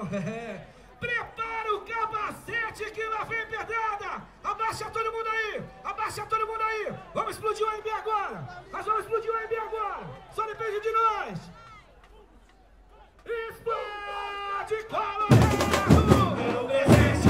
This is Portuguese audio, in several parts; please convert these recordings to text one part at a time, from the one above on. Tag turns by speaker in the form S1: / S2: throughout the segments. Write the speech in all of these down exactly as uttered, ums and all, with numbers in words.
S1: É. Prepara o capacete que lá vem pedrada. Abaixa todo mundo aí. Abaixa todo mundo aí. Vamos explodir o A M B agora. Nós vamos explodir o A M B agora. Só depende de nós. Explode, Colorado. Eu desejo.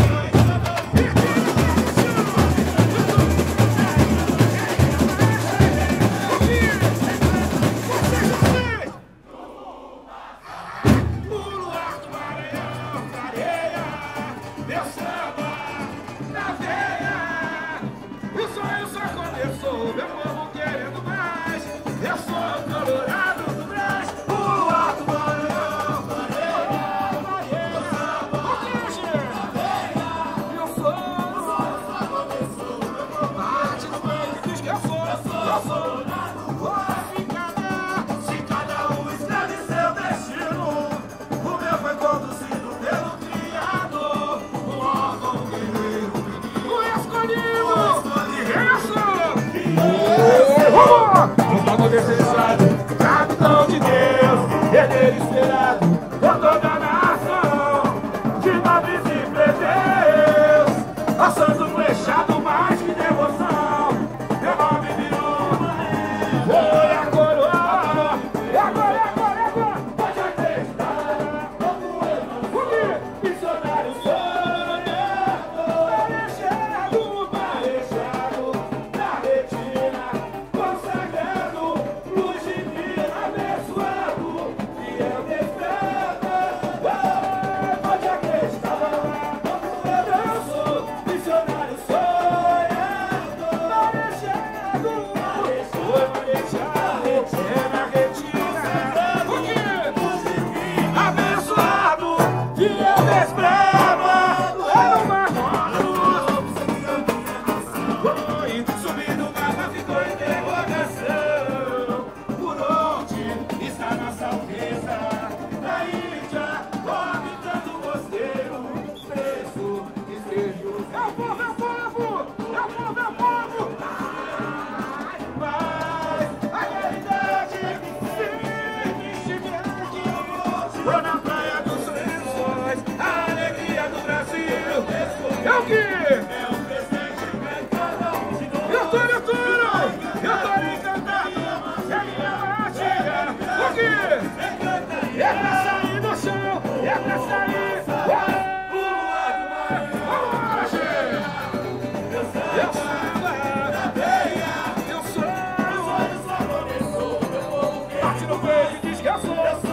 S1: Meu povo querendo mais. Eu sou o Colorado do Brás, o Alto Maranhão, Maranhão, Maranhão. Eu sou o bate no meio e diz que eu sou, eu sou, eu sou. Se cada, se cada um escreve seu destino, o meu foi conduzido pelo Criador, o órgão guerreiro, o escolhido, o escolhido. Um pago necessário, capitão de Deus, herdeiro esperado por toda a nação, de nobres e plebeus, ao santo flechado mais que devoção, meu nome virou, foi a coroa, e agora, e agora, e agora, pode acreditar, como eu, porque missionário sonhado, marechado, marechado, na retina, consagrado, luz divina, abençoado, e eu desperto, pode acreditar, como eu sou, missionário sonhado, marechado, marechado, retina, retina, luz divina, abençoado, e eu desperto, é uma subindo o mapa ficou interrogação. Por onde está nossa alteza? Na Índia, habitando o mosteiro, preso, estejo. É o povo, é o povo! É o povo, é o povo! Mas a realidade, se estiver aqui, ou na praia dos lençóis, a alegria do Brasil. É o quê? Eu tô, eu tô, eu tô encantado, é minha magia, o quê? É pra sair do chão, é pra sair, vamos, gente! Eu sou da veia, eu sou, bate no peito e diz que eu sou.